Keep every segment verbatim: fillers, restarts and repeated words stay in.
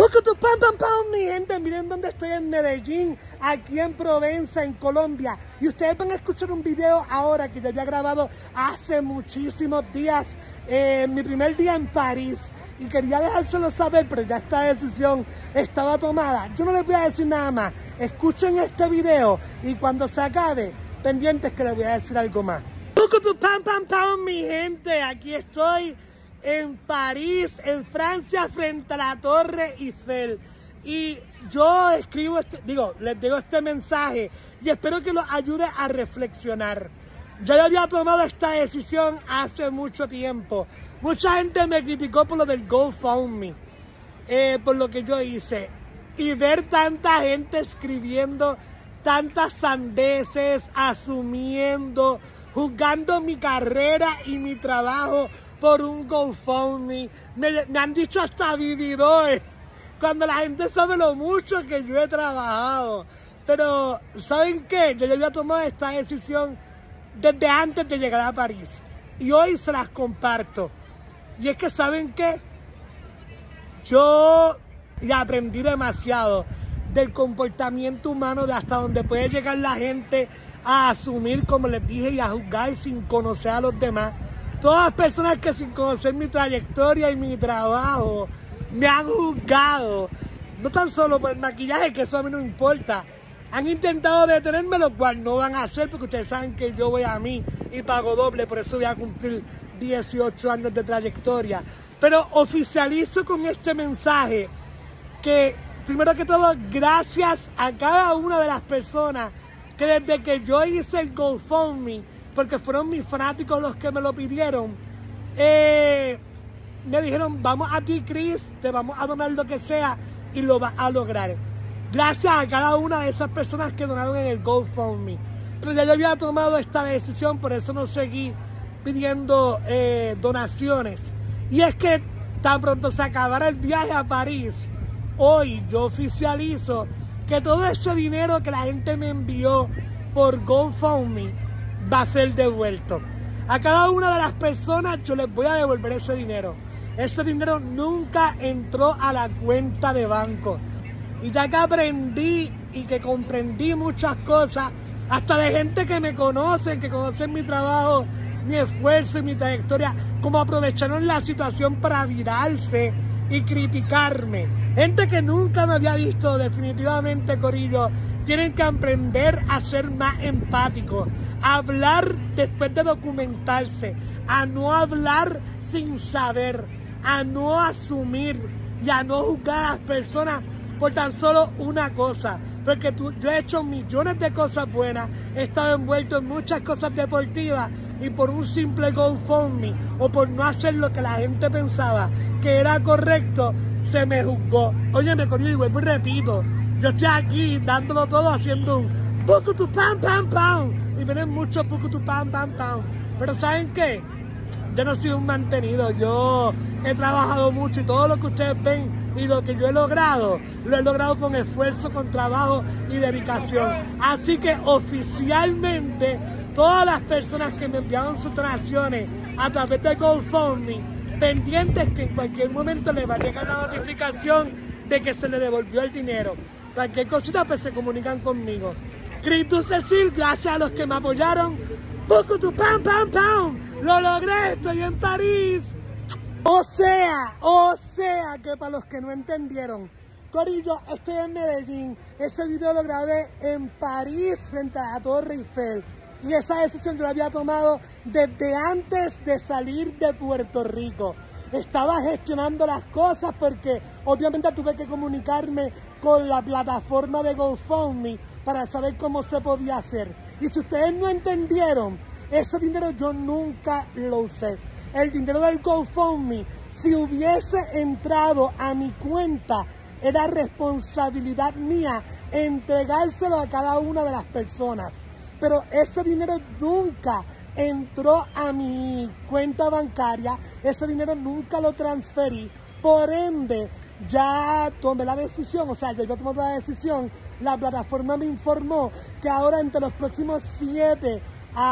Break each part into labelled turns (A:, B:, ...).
A: Bucutu pam pam pam, mi gente, miren dónde estoy en Medellín, aquí en Provenza, en Colombia. Y ustedes van a escuchar un video ahora que yo había grabado hace muchísimos días, eh, mi primer día en París. Y quería dejárselo saber, pero ya esta decisión estaba tomada. Yo no les voy a decir nada más. Escuchen este video y cuando se acabe, pendientes que les voy a decir algo más. Bucutu pam pam pam, mi gente, aquí estoy en París, en Francia, frente a la Torre Eiffel. Y yo escribo, este, digo, les digo este mensaje y espero que los ayude a reflexionar. Yo ya había tomado esta decisión hace mucho tiempo. Mucha gente me criticó por lo del GoFundMe, eh, por lo que yo hice. Y ver tanta gente escribiendo tantas sandeces, asumiendo, juzgando mi carrera y mi trabajo por un GoFundMe. Me, me han dicho hasta vividores, cuando la gente sabe lo mucho que yo he trabajado. Pero, ¿saben qué? Yo ya había tomado esta decisión desde antes de llegar a París. Y hoy se las comparto. Y es que, ¿saben qué? Yo ya aprendí demasiado del comportamiento humano, de hasta donde puede llegar la gente a asumir, como les dije, y a juzgar sin conocer a los demás. Todas las personas que sin conocer mi trayectoria y mi trabajo me han juzgado, no tan solo por el maquillaje, que eso a mí no importa. Han intentado detenerme, lo cual no van a hacer, porque ustedes saben que yo voy a mí y pago doble, por eso voy a cumplir dieciocho años de trayectoria. Pero oficializo con este mensaje que, primero que todo, gracias a cada una de las personas que desde que yo hice el GoFundMe, porque fueron mis fanáticos los que me lo pidieron, eh, me dijeron, vamos a ti, Chris, te vamos a donar lo que sea y lo vas a lograr. Gracias a cada una de esas personas que donaron en el GoFundMe. Pero ya yo había tomado esta decisión, por eso no seguí pidiendo eh, donaciones. Y es que tan pronto se acabara el viaje a París, hoy yo oficializo que todo ese dinero que la gente me envió por GoFundMe va a ser devuelto. A cada una de las personas yo les voy a devolver ese dinero. Ese dinero nunca entró a la cuenta de banco. Y ya que aprendí y que comprendí muchas cosas, hasta de gente que me conoce, que conocen mi trabajo, mi esfuerzo y mi trayectoria, como aprovecharon la situación para virarse y criticarme. Gente que nunca me había visto, definitivamente, corillo, tienen que aprender a ser más empáticos, a hablar después de documentarse, a no hablar sin saber, a no asumir y a no juzgar a las personas por tan solo una cosa. Porque tú, yo he hecho millones de cosas buenas, he estado envuelto en muchas cosas deportivas y por un simple GoFundMe o por no hacer lo que la gente pensaba que era correcto, se me juzgó. Oye, me corrió y vuelvo y repito, yo estoy aquí dándolo todo haciendo un bucutu pam pam pam y vienen muchos bucutu pam pam pam. Pero ¿saben qué? Yo no soy un mantenido, yo he trabajado mucho y todo lo que ustedes ven y lo que yo he logrado, lo he logrado con esfuerzo, con trabajo y dedicación. Así que oficialmente, todas las personas que me enviaron sus donaciones a través de GoFundMe, pendientes que en cualquier momento les va a llegar la notificación de que se le devolvió el dinero. Cualquier cosita, pues se comunican conmigo. Chris Du Cecil, gracias a los que me apoyaron. Bucutu pam pam pam, lo logré, estoy en París. O sea, o sea que para los que no entendieron, corillo, estoy en Medellín. Ese video lo grabé en París frente a la Torre Eiffel. Y esa decisión yo la había tomado desde antes de salir de Puerto Rico. Estaba gestionando las cosas porque obviamente tuve que comunicarme con la plataforma de GoFundMe para saber cómo se podía hacer. Y si ustedes no entendieron, ese dinero yo nunca lo usé. El dinero del GoFundMe, si hubiese entrado a mi cuenta, era responsabilidad mía entregárselo a cada una de las personas. Pero ese dinero nunca entró a mi cuenta bancaria, ese dinero nunca lo transferí. Por ende, ya tomé la decisión, o sea, ya yo tomé la decisión, la plataforma me informó que ahora entre los próximos siete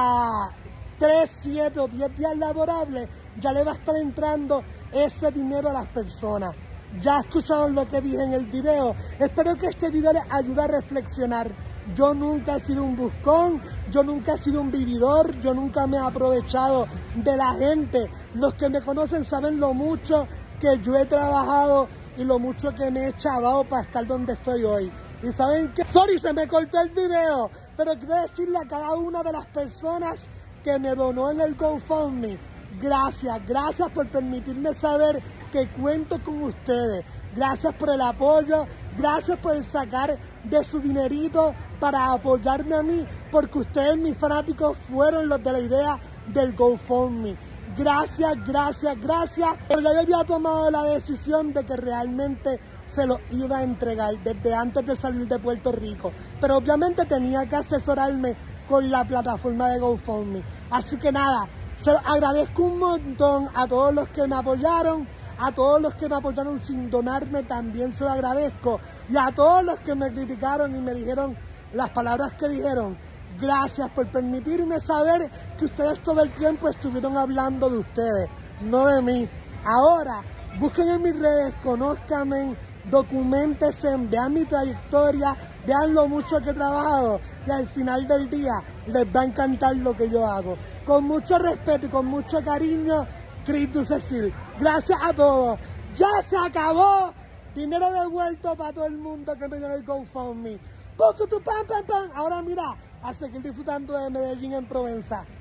A: a tres, siete o diez días laborables, ya le va a estar entrando ese dinero a las personas. ya escucharon lo que dije en el video. Espero que este video les ayude a reflexionar. Yo nunca he sido un buscón, yo nunca he sido un vividor, yo nunca me he aprovechado de la gente. Los que me conocen saben lo mucho que yo he trabajado y lo mucho que me he chavado para estar donde estoy hoy. Y saben que, sorry, se me cortó el video, pero quiero decirle a cada una de las personas que me donó en el GoFundMe, gracias, gracias por permitirme saber que cuento con ustedes. Gracias por el apoyo, gracias por sacar de su dinerito para apoyarme a mí, porque ustedes, mis fanáticos, fueron los de la idea del GoFundMe. Gracias, gracias, gracias. Pero ya yo había tomado la decisión de que realmente se los iba a entregar desde antes de salir de Puerto Rico. Pero obviamente tenía que asesorarme con la plataforma de GoFundMe. Así que nada, se los agradezco un montón a todos los que me apoyaron. A todos los que me apoyaron sin donarme también se lo agradezco. Y a todos los que me criticaron y me dijeron las palabras que dijeron, gracias por permitirme saber que ustedes todo el tiempo estuvieron hablando de ustedes, no de mí. Ahora, busquen en mis redes, conózcanme, documentense, vean mi trayectoria, vean lo mucho que he trabajado y al final del día les va a encantar lo que yo hago. Con mucho respeto y con mucho cariño, Chris Ducecil. Gracias a todos. Ya se acabó. Dinero devuelto para todo el mundo que me dio el GoFundMe. Poco tu pam, pam, pam. Ahora mira, a seguir disfrutando de Medellín en Provenza.